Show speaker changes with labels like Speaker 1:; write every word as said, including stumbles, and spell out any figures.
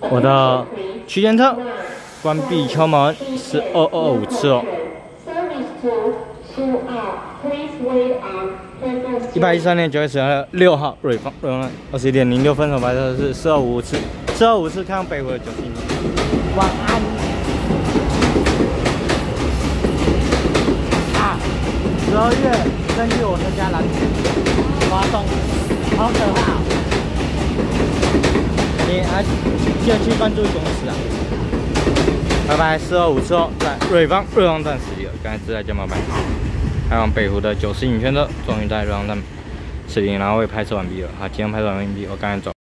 Speaker 1: 我的区间车关闭敲门是二二五次哦。一百一十三年九月十号六号瑞芳瑞芳二十一点零六分，手白车是四二五次，四二五次看北回的九十一。晚安。啊！十二月根据我参加篮球发动，好可怕！你还记得去关注公司啊？拜拜，四二五次哦，在瑞芳瑞芳站驶离了。刚才是在肩膀板，开往北湖的九十影圈车，终于在瑞芳站驶离，然后也拍摄完毕了。好，今天拍摄完毕，我刚才走。